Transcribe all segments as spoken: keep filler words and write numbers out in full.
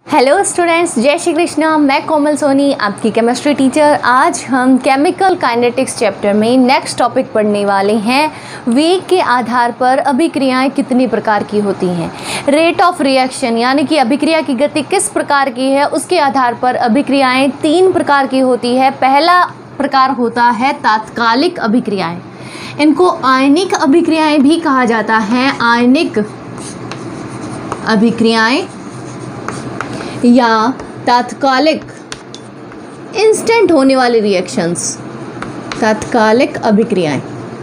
Hello students, जय श्री कृष्णा। मैं कोमल सोनी, आपकी केमिस्ट्री टीचर। आज हम केमिकल काइनेटिक्स चैप्टर में नेक्स्ट टॉपिक पढ़ने वाले हैं। वेग के आधार पर अभिक्रियाएं कितनी प्रकार की होती हैं। रेट ऑफ रिएक्शन यानी कि अभिक्रिया की गति किस प्रकार की है, उसके आधार पर अभिक्रियाएं तीन प्रकार की होती है। पहला प्रकार होता है तात्कालिक अभिक्रियाएं। इनको आयनिक अभिक्रियाएं भी कहा जाता है। आयनिक अभिक्रियाएं या तात्कालिक इंस्टेंट होने वाली रिएक्शंस, तात्कालिक अभिक्रियाएं।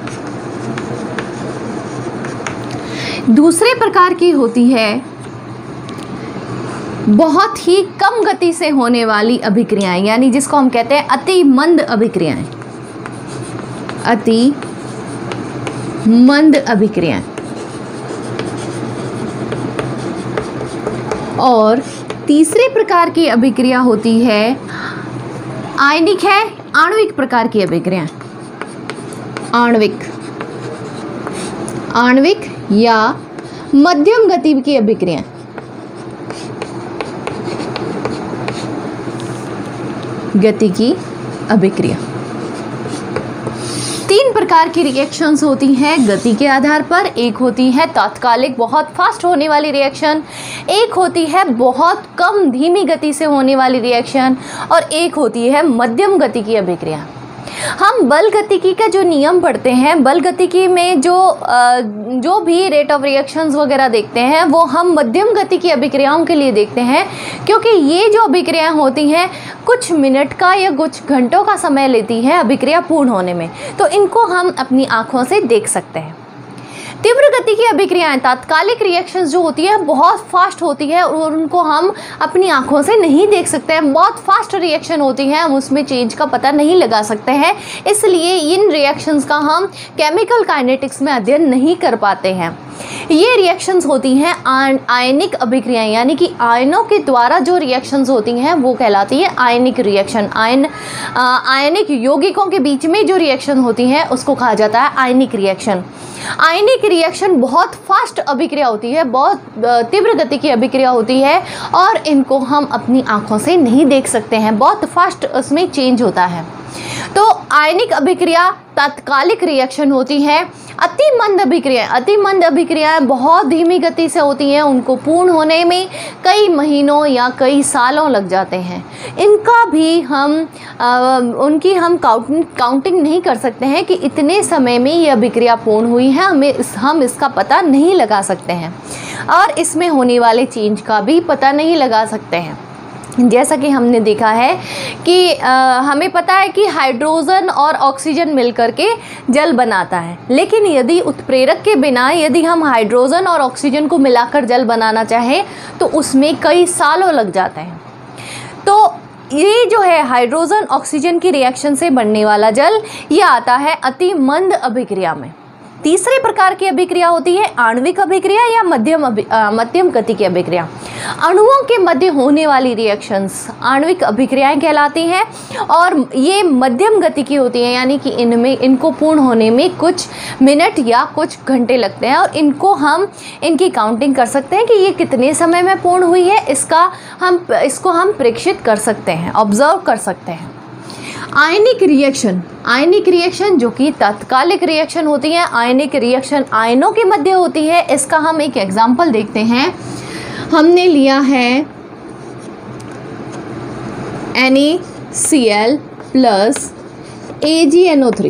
दूसरे प्रकार की होती है बहुत ही कम गति से होने वाली अभिक्रियाएं, यानी जिसको हम कहते हैं अति मंद अभिक्रियाएं। अति मंद अभिक्रियाएं। और तीसरे प्रकार की अभिक्रिया होती है आयनिक है आणविक प्रकार की अभिक्रिया। आणविक आणविक या मध्यम गति की अभिक्रिया। गति की अभिक्रिया तीन प्रकार की रिएक्शंस होती हैं गति के आधार पर। एक होती है तात्कालिक, बहुत फास्ट होने वाली रिएक्शन। एक होती है बहुत कम धीमी गति से होने वाली रिएक्शन। और एक होती है मध्यम गति की अभिक्रिया। हम बल गतिकी का जो नियम पढ़ते हैं, बल गतिकी में जो जो भी रेट ऑफ रिएक्शंस वगैरह देखते हैं वो हम मध्यम गति की अभिक्रियाओं के लिए देखते हैं, क्योंकि ये जो अभिक्रियाएं होती हैं कुछ मिनट का या कुछ घंटों का समय लेती है अभिक्रिया पूर्ण होने में, तो इनको हम अपनी आँखों से देख सकते हैं। तीव्र गति की अभिक्रियाएं, तात्कालिक रिएक्शंस जो होती है बहुत फास्ट होती है और उनको हम अपनी आंखों से नहीं देख सकते हैं। बहुत फास्ट रिएक्शन होती है, हम उसमें चेंज का पता नहीं लगा सकते हैं, इसलिए इन रिएक्शंस का हम केमिकल काइनेटिक्स में अध्ययन नहीं कर पाते हैं। ये रिएक्शंस होती हैं आयनिक अभिक्रियाएं, यानी कि आयनों के द्वारा जो रिएक्शंस होती हैं वो कहलाती है आयनिक रिएक्शन। आयन आयनिक यौगिकों के बीच में जो रिएक्शन होती हैं उसको कहा जाता है आयनिक रिएक्शन। आयनिक रिएक्शन बहुत फास्ट अभिक्रिया होती है, बहुत तीव्र गति की अभिक्रिया होती है और इनको हम अपनी आंखों से नहीं देख सकते हैं, बहुत फास्ट उसमें चेंज होता है। तो आयनिक अभिक्रिया तात्कालिक रिएक्शन होती है। अति मंद अभिक्रिया, अति मंद अभिक्रियाएं बहुत धीमी गति से होती हैं, उनको पूर्ण होने में कई महीनों या कई सालों लग जाते हैं। इनका भी हम आ, उनकी हम काउंटिंग काउंटिंग नहीं कर सकते हैं कि इतने समय में ये अभिक्रिया पूर्ण हुई है, हमें इस, हम इसका पता नहीं लगा सकते हैं और इसमें होने वाले चेंज का भी पता नहीं लगा सकते हैं। जैसा कि हमने देखा है कि आ, हमें पता है कि हाइड्रोजन और ऑक्सीजन मिलकर के जल बनाता है, लेकिन यदि उत्प्रेरक के बिना यदि हम हाइड्रोजन और ऑक्सीजन को मिलाकर जल बनाना चाहें तो उसमें कई सालों लग जाते हैं। तो ये जो है हाइड्रोजन ऑक्सीजन की रिएक्शन से बनने वाला जल, ये आता है अति मंद अभिक्रिया में। तीसरे प्रकार की अभिक्रिया होती है आणविक अभिक्रिया या मध्यम मध्यम गति की अभिक्रिया। अणुओं के मध्य होने वाली रिएक्शंस आणविक अभिक्रियाएं कहलाती हैं और ये मध्यम गति की होती हैं, यानी कि इनमें इनको पूर्ण होने में कुछ मिनट या कुछ घंटे लगते हैं और इनको हम इनकी काउंटिंग कर सकते हैं कि ये कितने समय में पूर्ण हुई है, इसका हम इसको हम प्रेक्षित कर सकते हैं, ऑब्जर्व कर सकते हैं। आयनिक रिएक्शन, आयनिक रिएक्शन जो कि तात्कालिक रिएक्शन होती है, आयनिक रिएक्शन आयनों के मध्य होती है। इसका हम एक एग्जांपल देखते हैं। हमने लिया है N A C L plus A G N O three.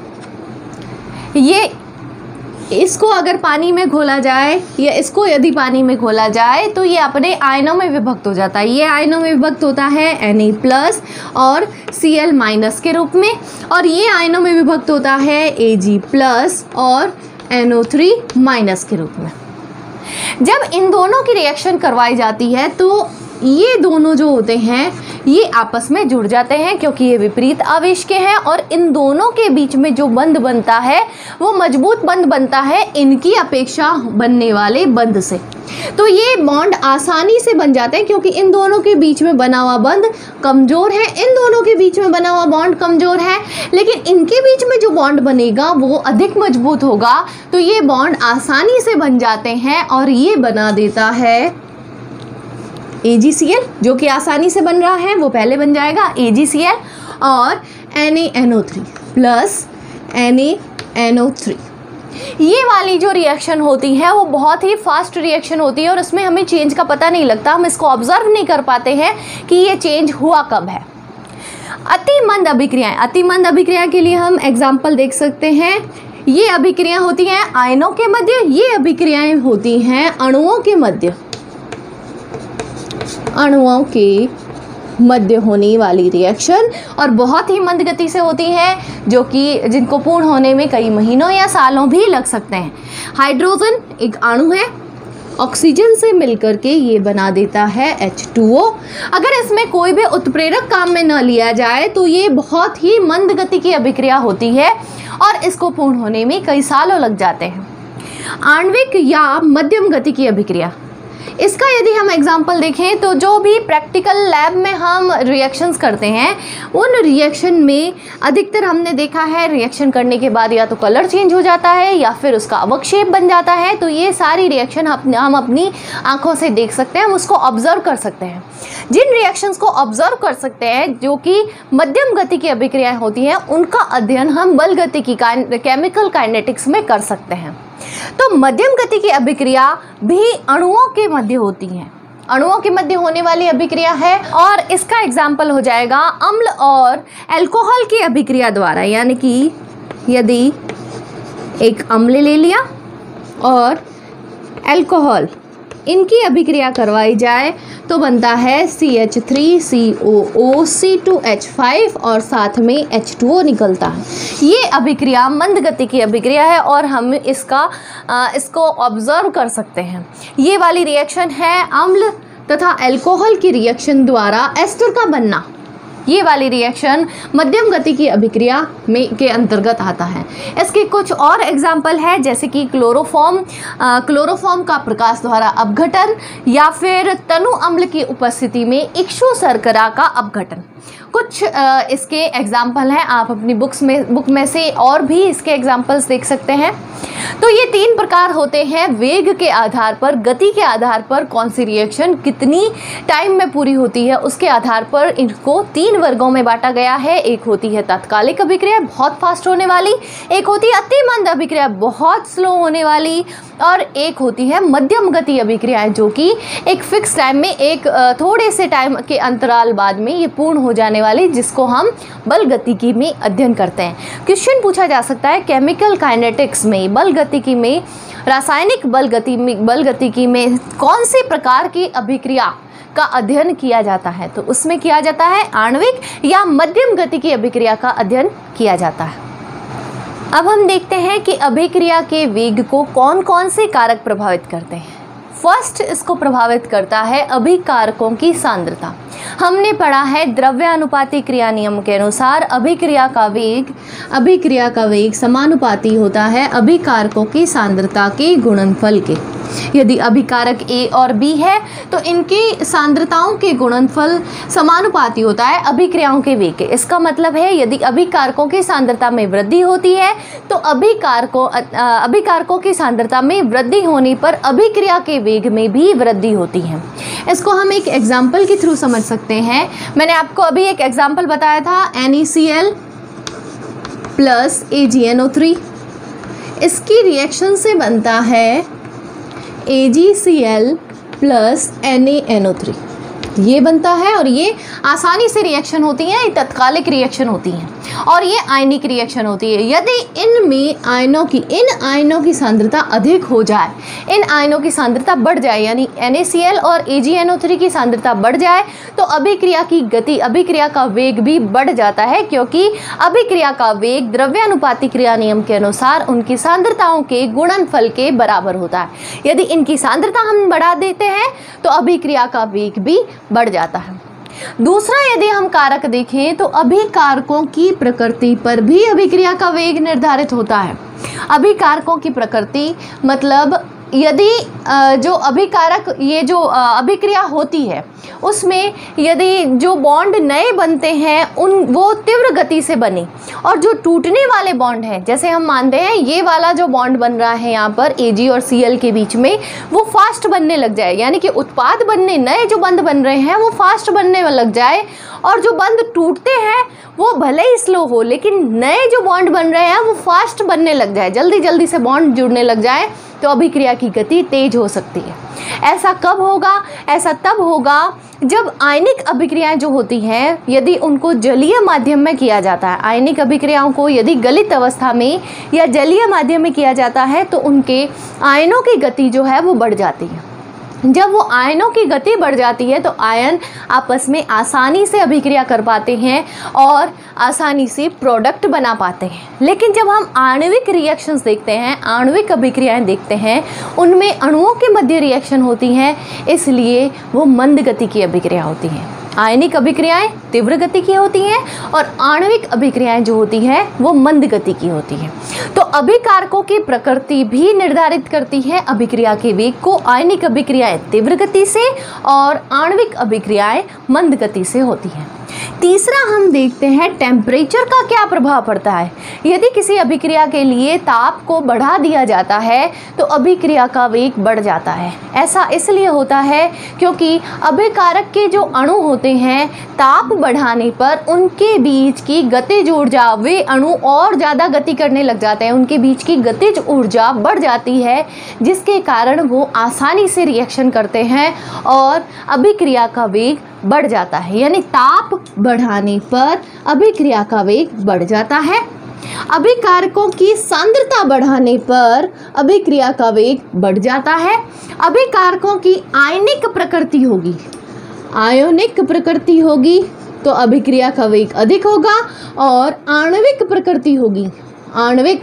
ये इसको अगर पानी में घोला जाए या इसको यदि पानी में घोला जाए तो ये अपने आयनों में विभक्त हो जाता है। ये आयनों में विभक्त होता है एन ए प्लस और सी एल माइनस के रूप में, और ये आयनों में विभक्त होता है ए जी प्लस और एन ओ थ्री माइनस के रूप में। जब इन दोनों की रिएक्शन करवाई जाती है तो ये दोनों जो होते हैं ये आपस में जुड़ जाते हैं, क्योंकि ये विपरीत आवेश के हैं और इन दोनों के बीच में जो बंध बनता है वो मजबूत बंध बनता है इनकी अपेक्षा बनने वाले बंध से। तो ये बॉन्ड आसानी से बन जाते हैं क्योंकि इन दोनों के बीच में बना हुआ बंध कमज़ोर है, इन दोनों के बीच में बना हुआ बॉन्ड कमज़ोर है, लेकिन इनके बीच में जो बॉन्ड बनेगा वो अधिक मजबूत होगा। तो ये बॉन्ड आसानी से बन जाते हैं और ये बना देता है ए जी सी एल जो कि आसानी से बन रहा है वो पहले बन जाएगा ए जी सी एल और N A N O three plus N A N O three. ये वाली जो रिएक्शन होती है वो बहुत ही फास्ट रिएक्शन होती है और उसमें हमें चेंज का पता नहीं लगता, हम इसको ऑब्जर्व नहीं कर पाते हैं कि ये चेंज हुआ कब है। अति मंद अभिक्रियाएं, अति मंद अभिक्रिया के लिए हम एग्जाम्पल देख सकते हैं। ये अभिक्रियाएं होती हैं आयनों के मध्य, ये अभिक्रियाएं होती हैं अणुओं के मध्य, अणुओं के मध्य होने वाली रिएक्शन और बहुत ही मंद गति से होती है, जो कि जिनको पूर्ण होने में कई महीनों या सालों भी लग सकते हैं। हाइड्रोजन एक अणु है, ऑक्सीजन से मिलकर के ये बना देता है एच टू ओ। अगर इसमें कोई भी उत्प्रेरक काम में न लिया जाए तो ये बहुत ही मंद गति की अभिक्रिया होती है और इसको पूर्ण होने में कई सालों लग जाते हैं। आणविक या मध्यम गति की अभिक्रिया, इसका यदि हम एग्जाम्पल देखें तो जो भी प्रैक्टिकल लैब में हम रिएक्शंस करते हैं उन रिएक्शन में अधिकतर हमने देखा है रिएक्शन करने के बाद या तो कलर चेंज हो जाता है या फिर उसका अवक्षेप बन जाता है। तो ये सारी रिएक्शन हम अपनी आंखों से देख सकते हैं, हम उसको ऑब्जर्व कर सकते हैं। जिन रिएक्शंस को ऑब्जर्व कर सकते हैं जो कि मध्यम गति की अभिक्रियाएं होती हैं उनका अध्ययन हम बल गति की केमिकल काइनेटिक्स में कर सकते हैं। तो मध्यम गति की अभिक्रिया भी अणुओं के मध्य होती हैं, अणुओं के मध्य होने वाली अभिक्रिया है और इसका एग्जाम्पल हो जाएगा अम्ल और अल्कोहल की अभिक्रिया द्वारा। यानी कि यदि एक अम्ल ले लिया और अल्कोहल, इनकी अभिक्रिया करवाई जाए तो बनता है C H three C O O C two H five और साथ में एच टू ओ निकलता है। ये अभिक्रिया मंद गति की अभिक्रिया है और हम इसका आ, इसको ऑब्जर्व कर सकते हैं। ये वाली रिएक्शन है अम्ल तथा अल्कोहल की रिएक्शन द्वारा एस्टर का बनना। ये वाली रिएक्शन मध्यम गति की अभिक्रिया में के अंतर्गत आता है। इसके कुछ और एग्जाम्पल है जैसे कि क्लोरोफॉर्म, क्लोरोफॉर्म का प्रकाश द्वारा अपघटन या फिर तनु अम्ल की उपस्थिति में इक्षु शर्करा का अपघटन। कुछ आ, इसके एग्जाम्पल हैं, आप अपनी बुक्स में बुक में से और भी इसके एग्जाम्पल्स देख सकते हैं। तो ये तीन प्रकार होते हैं, वेग के आधार पर, गति के आधार पर कौन सी रिएक्शन कितनी टाइम में पूरी होती है उसके आधार पर इनको तीन वर्गों में बांटा गया है। एक होती है तात्कालिक अभिक्रिया बहुत फास्ट होने वाली, एक होती है अति मंद अभिक्रिया बहुत स्लो होने वाली और एक होती है मध्यम गति अभिक्रियाएं जो कि एक फिक्स टाइम में, एक थोड़े से टाइम के अंतराल बाद में ये पूर्ण हो जाने वाली, जिसको हम बल गतिकी में अध्ययन करते हैं। क्वेश्चन पूछा जा सकता है केमिकल काइनेटिक्स में, बल गतिकी में, रासायनिक बल गति में बल गतिकी में कौन से प्रकार की अभिक्रिया का अध्ययन किया जाता है? तो उसमें किया जाता है आणविक या मध्यम गति की अभिक्रिया का अध्ययन किया जाता है। अब हम देखते हैं कि अभिक्रिया के वेग को कौन कौन से कारक प्रभावित करते हैं। फर्स्ट इसको प्रभावित करता है अभिकारकों की सांद्रता। हमने पढ़ा है द्रव्यानुपाती क्रिया नियम के अनुसार अभिक्रिया का वेग अभिक्रिया का वेग समानुपाती होता है अभिकारकों की सांद्रता के गुणनफल के। यदि अभिकारक ए और बी है तो इनकी सांद्रताओं के गुणनफल समानुपाती होता है अभिक्रियाओं के वेग के। इसका मतलब है यदि अभिकारकों की सांद्रता में वृद्धि होती है तो अभिकारकों अभिकारकों की सांद्रता में वृद्धि होने पर अभिक्रिया के वेग में भी वृद्धि होती है। इसको हम एक एग्जाम्पल के थ्रू समझ सकते हैं। मैंने आपको अभी एक एग्जाम्पल बताया था N A C L plus A G N O three, इसकी रिएक्शन से बनता है A G C L plus N A N O three, ये बनता है और ये आसानी से रिएक्शन होती हैं, ये तत्कालिक रिएक्शन होती हैं और ये आयनिक रिएक्शन होती है। यदि इनमें आयनों की इन आयनों की सांद्रता अधिक हो जाए, इन आयनों की सांद्रता बढ़ जाए, यानी एन ए सी एल और ए जी एन ओ थ्री की सांद्रता बढ़ जाए तो अभिक्रिया की गति, अभिक्रिया का वेग भी बढ़ जाता है, क्योंकि अभिक्रिया का वेग द्रव्यानुपाती क्रिया नियम के अनुसार उनकी सांद्रताओं के गुणनफल के बराबर होता है। यदि इनकी सांद्रता हम बढ़ा देते हैं तो अभिक्रिया का वेग भी बढ़ जाता है। दूसरा, यदि हम कारक देखें तो अभिकारकों की प्रकृति पर भी अभिक्रिया का वेग निर्धारित होता है। अभिकारकों की प्रकृति मतलब यदि जो अभिकारक ये जो अभिक्रिया होती है उसमें यदि जो बॉन्ड नए बनते हैं उन वो तीव्र गति से बने, और जो टूटने वाले बॉन्ड हैं, जैसे हम मानते हैं ये वाला जो बॉन्ड बन रहा है यहाँ पर Ag और Cl के बीच में, वो फास्ट बनने लग जाए, यानी कि उत्पाद बनने, नए जो बंध बन रहे हैं वो फास्ट बनने लग जाए, और जो बंध टूटते हैं वो भले ही स्लो हो लेकिन नए जो बॉन्ड बन रहे हैं वो फास्ट बनने लग जाए, जल्दी जल्दी से बॉन्ड जुड़ने लग जाए, तो अभिक्रिया की गति तेज हो सकती है। ऐसा कब होगा? ऐसा तब होगा जब आयनिक अभिक्रियाएं जो होती हैं यदि उनको जलीय माध्यम में किया जाता है। आयनिक अभिक्रियाओं को यदि गलित अवस्था में या जलीय माध्यम में किया जाता है तो उनके आयनों की गति जो है वो बढ़ जाती है। जब वो आयनों की गति बढ़ जाती है तो आयन आपस में आसानी से अभिक्रिया कर पाते हैं और आसानी से प्रोडक्ट बना पाते हैं। लेकिन जब हम आणविक रिएक्शंस देखते हैं, आणविक अभिक्रियाएं देखते हैं, उनमें अणुओं के मध्य रिएक्शन होती हैं, इसलिए वो मंद गति की अभिक्रिया होती हैं। आयनिक अभिक्रियाएं तीव्र गति की होती हैं और आणविक अभिक्रियाएं जो होती हैं वो मंद गति की होती हैं। तो अभिकारकों की प्रकृति भी निर्धारित करती है अभिक्रिया के वेग को। आयनिक अभिक्रियाएं तीव्र गति से और आणविक अभिक्रियाएं मंद गति से होती हैं। तीसरा हम देखते हैं टेम्परेचर का क्या प्रभाव पड़ता है। यदि किसी अभिक्रिया के लिए ताप को बढ़ा दिया जाता है तो अभिक्रिया का वेग बढ़ जाता है। ऐसा इसलिए होता है क्योंकि अभिकारक के जो अणु होते हैं ताप बढ़ाने पर उनके बीच की गतिज ऊर्जा, वे अणु और ज़्यादा गति करने लग जाते हैं, उनके बीच की गतिज ऊर्जा बढ़ जाती है, जिसके कारण वो आसानी से रिएक्शन करते हैं और अभिक्रिया का वेग बढ़ जाता है। यानी ताप बढ़ाने पर अभिक्रिया का वेग बढ़ जाता है। अभिकारकों की सांद्रता बढ़ाने पर अभिक्रिया का वेग बढ़ जाता है। अभिकारकों की आयनिक प्रकृति होगी, आयोनिक प्रकृति होगी तो अभिक्रिया का वेग अधिक होगा, और आणविक प्रकृति होगी, आणविक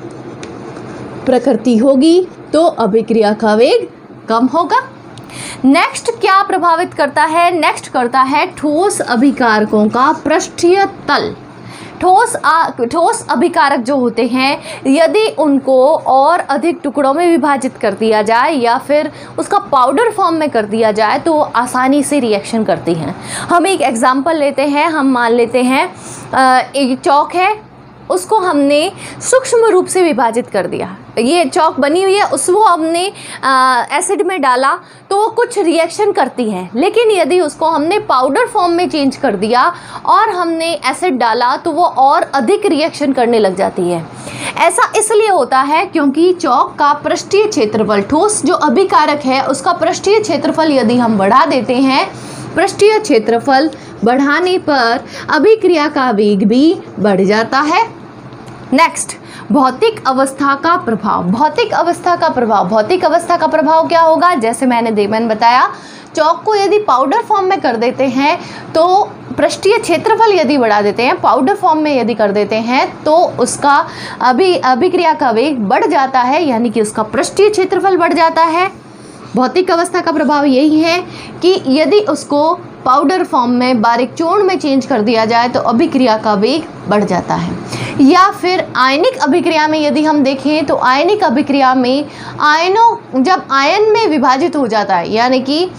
प्रकृति होगी तो अभिक्रिया का वेग कम होगा। नेक्स्ट क्या प्रभावित करता है? नेक्स्ट करता है ठोस अभिकारकों का पृष्ठीय तल। ठोस आ, ठोस अभिकारक जो होते हैं यदि उनको और अधिक टुकड़ों में विभाजित कर दिया जाए या फिर उसका पाउडर फॉर्म में कर दिया जाए तो आसानी से रिएक्शन करती हैं। हम एक एग्जांपल लेते हैं, हम मान लेते हैं एक चौक है, उसको हमने सूक्ष्म रूप से विभाजित कर दिया। ये चौक बनी हुई है, उसको हमने एसिड में डाला तो वो कुछ रिएक्शन करती है, लेकिन यदि उसको हमने पाउडर फॉर्म में चेंज कर दिया और हमने एसिड डाला तो वो और अधिक रिएक्शन करने लग जाती है। ऐसा इसलिए होता है क्योंकि चौक का पृष्ठीय क्षेत्रफल, ठोस जो अभिकारक है उसका पृष्ठीय क्षेत्रफल यदि हम बढ़ा देते हैं, पृष्ठीय क्षेत्रफल बढ़ाने पर अभिक्रिया का वेग भी बढ़ जाता है। नेक्स्ट, भौतिक अवस्था का प्रभाव। भौतिक अवस्था का प्रभाव भौतिक अवस्था का प्रभाव क्या होगा? जैसे मैंने दे मैंने बताया, चौक को यदि पाउडर फॉर्म में कर देते हैं तो पृष्ठीय क्षेत्रफल यदि बढ़ा देते हैं, पाउडर फॉर्म में यदि कर देते हैं तो उसका अभी अभिक्रिया का वेग बढ़ जाता है, यानी कि उसका पृष्ठीय क्षेत्रफल बढ़ जाता है। भौतिक अवस्था का प्रभाव यही है कि यदि उसको पाउडर फॉर्म में, बारीक चूर्ण में चेंज कर दिया जाए तो अभिक्रिया का वेग बढ़ जाता है। या फिर आयनिक अभिक्रिया में यदि हम देखें तो आयनिक अभिक्रिया में आयनों जब आयन में विभाजित हो जाता है, यानी कि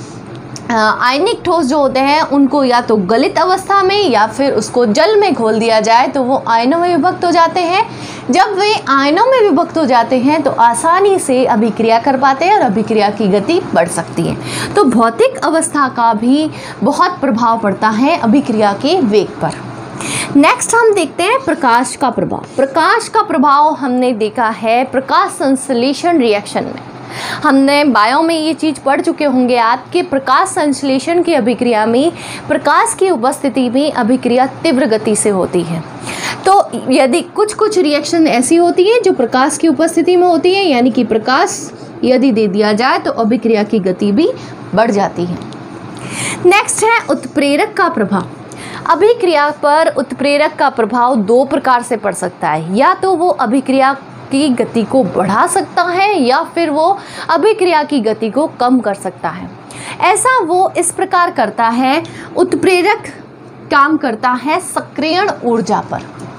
आयनिक ठोस जो होते हैं उनको या तो गलित अवस्था में या फिर उसको जल में घोल दिया जाए तो वो आयनों में विभक्त हो जाते हैं। जब वे आयनों में विभक्त हो जाते हैं तो आसानी से अभिक्रिया कर पाते हैं और अभिक्रिया की गति बढ़ सकती है। तो भौतिक अवस्था का भी बहुत प्रभाव पड़ता है अभिक्रिया के वेग पर। नेक्स्ट हम देखते हैं प्रकाश का प्रभाव। प्रकाश का प्रभाव हमने देखा है प्रकाश संश्लेषण रिएक्शन में। हमने बायो में ये चीज़ पढ़ चुके होंगे आप कि प्रकाश संश्लेषण की अभिक्रिया में प्रकाश की उपस्थिति में अभिक्रिया तीव्र गति से होती है। तो यदि कुछ कुछ रिएक्शन ऐसी होती है जो प्रकाश की उपस्थिति में होती है, यानी कि प्रकाश यदि दे दिया जाए तो अभिक्रिया की गति भी बढ़ जाती है। नेक्स्ट है उत्प्रेरक का प्रभाव। अभिक्रिया पर उत्प्रेरक का प्रभाव दो प्रकार से पड़ सकता है, या तो वो अभिक्रिया की गति को बढ़ा सकता है या फिर वो अभिक्रिया की गति को कम कर सकता है। ऐसा वो इस प्रकार करता है, उत्प्रेरक काम करता है सक्रियण ऊर्जा पर।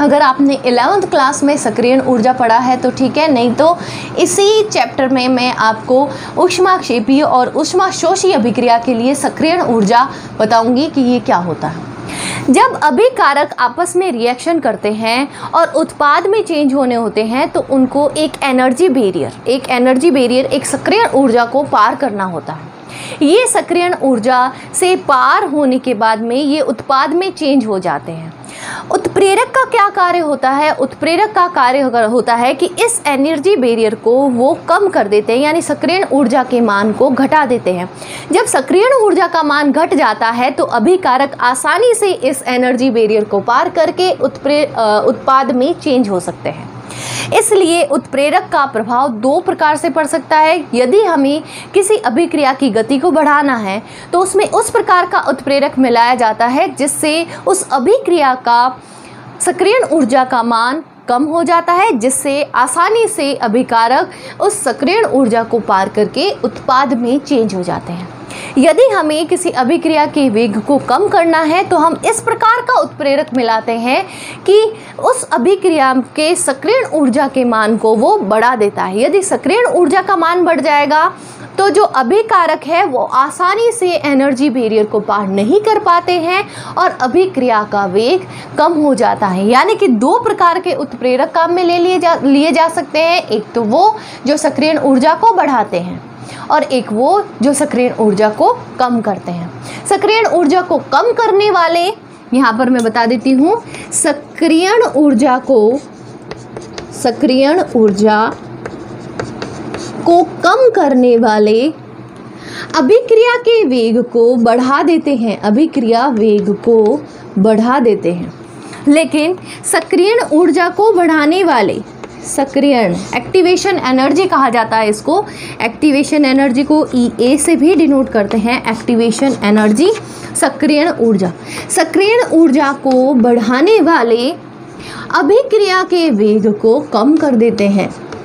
अगर आपने इलेवेंथ क्लास में सक्रियण ऊर्जा पढ़ा है तो ठीक है, नहीं तो इसी चैप्टर में मैं आपको ऊष्माक्षेपीय और ऊष्माशोषी अभिक्रिया के लिए सक्रियण ऊर्जा बताऊंगी कि ये क्या होता है। जब अभिकारक आपस में रिएक्शन करते हैं और उत्पाद में चेंज होने होते हैं तो उनको एक एनर्जी बैरियर एक एनर्जी बैरियर एक सक्रियण ऊर्जा को पार करना होता है। ये सक्रियण ऊर्जा से पार होने के बाद में ये उत्पाद में चेंज हो जाते हैं। उत्प्रेरक का क्या कार्य होता है? उत्प्रेरक का कार्य होता है कि इस एनर्जी बैरियर को वो कम कर देते हैं, यानी सक्रियण ऊर्जा के मान को घटा देते हैं। जब सक्रियण ऊर्जा का मान घट जाता है तो अभिकारक आसानी से इस एनर्जी बैरियर को पार करके उत्प्रे उत्पाद में चेंज हो सकते हैं। इसलिए उत्प्रेरक का प्रभाव दो प्रकार से पड़ सकता है। यदि हमें किसी अभिक्रिया की गति को बढ़ाना है तो उसमें उस प्रकार का उत्प्रेरक मिलाया जाता है जिससे उस अभिक्रिया का सक्रियण ऊर्जा का मान कम हो जाता है, जिससे आसानी से अभिकारक उस सक्रियण ऊर्जा को पार करके उत्पाद में चेंज हो जाते हैं। यदि हमें किसी अभिक्रिया के वेग को कम करना है तो हम इस प्रकार का उत्प्रेरक मिलाते हैं कि उस अभिक्रिया के सक्रियण ऊर्जा के मान को वो बढ़ा देता है। यदि सक्रियण ऊर्जा का मान बढ़ जाएगा तो जो अभिकारक है वो आसानी से एनर्जी बैरियर को पार नहीं कर पाते हैं और अभिक्रिया का वेग कम हो जाता है। यानी कि दो प्रकार के उत्प्रेरक काम में ले लिए जा लिए जा सकते हैं। एक तो वो जो सक्रियण ऊर्जा को बढ़ाते हैं और एक वो जो सक्रियण ऊर्जा को कम करते हैं। सक्रियण ऊर्जा को कम करने वाले, यहाँ पर मैं बता देती हूँ, सक्रियण ऊर्जा को सक्रियण ऊर्जा को कम करने वाले अभिक्रिया के वेग को बढ़ा देते हैं अभिक्रिया वेग को बढ़ा देते हैं। लेकिन सक्रियण ऊर्जा को बढ़ाने वाले सक्रियण एक्टिवेशन एनर्जी कहा जाता है इसको। एक्टिवेशन एनर्जी को ई ए से भी डिनोट करते हैं। एक्टिवेशन एनर्जी सक्रियण ऊर्जा सक्रियण ऊर्जा को बढ़ाने वाले अभिक्रिया के वेग को कम कर देते हैं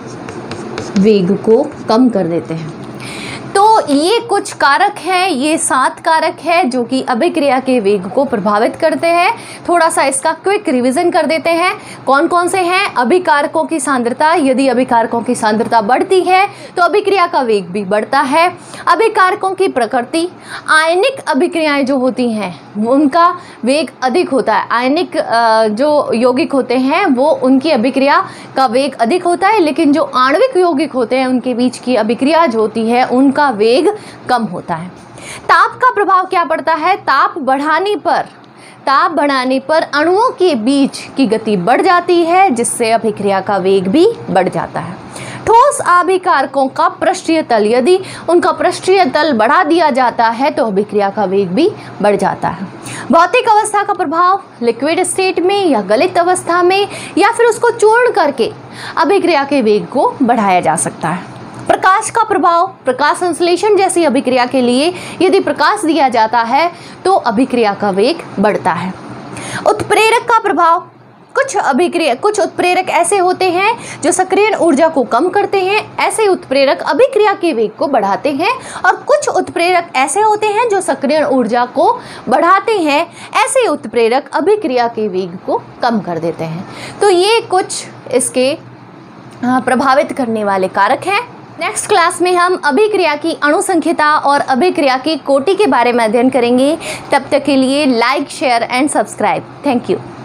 वेग को कम कर देते हैं। तो ये कुछ कारक हैं, ये सात कारक हैं जो कि अभिक्रिया के वेग को प्रभावित करते हैं। थोड़ा सा इसका क्विक रिवीजन कर देते हैं। कौन कौन से हैं? अभिकारकों की सांद्रता, यदि अभिकारकों की सांद्रता बढ़ती है तो अभिक्रिया का वेग भी बढ़ता है। अभिकारकों की प्रकृति, आयनिक अभिक्रियाएं जो होती हैं उनका वेग अधिक होता है। आयनिक जो यौगिक होते हैं वो उनकी अभिक्रिया का वेग अधिक होता है, लेकिन जो आणविक यौगिक होते हैं उनके बीच की अभिक्रिया जो होती है उनका वेग कम होता है। ताप का प्रभाव क्या पड़ता है? ताप बढ़ाने पर ताप बढ़ाने पर अणुओं के बीच की गति बढ़ जाती है, जिससे अभिक्रिया का वेग भी बढ़ जाता है। ठोस अभिकारकों का पृष्ठीय तल, यदि उनका पृष्ठीय तल बढ़ा दिया जाता है तो अभिक्रिया का वेग भी बढ़ जाता है। भौतिक अवस्था का प्रभाव, लिक्विड स्टेट में या गलित अवस्था में या फिर उसको चूर्ण करके अभिक्रिया के वेग को बढ़ाया जा सकता है। प्रकाश का प्रभाव, प्रकाश संश्लेषण जैसी अभिक्रिया के लिए यदि प्रकाश दिया जाता है तो अभिक्रिया का वेग बढ़ता है। उत्प्रेरक का प्रभाव, कुछ अभिक्रिया कुछ उत्प्रेरक ऐसे होते हैं जो सक्रियण ऊर्जा को कम करते हैं, ऐसे उत्प्रेरक अभिक्रिया के वेग को बढ़ाते हैं, और कुछ उत्प्रेरक ऐसे होते हैं जो सक्रियण ऊर्जा को बढ़ाते हैं, ऐसे उत्प्रेरक अभिक्रिया के वेग को कम कर देते हैं। तो ये कुछ इसके प्रभावित करने वाले कारक हैं। नेक्स्ट क्लास में हम अभिक्रिया की अणुसंख्यता और अभिक्रिया की कोटि के बारे में अध्ययन करेंगे। तब तक के लिए like, share and subscribe. Thank you.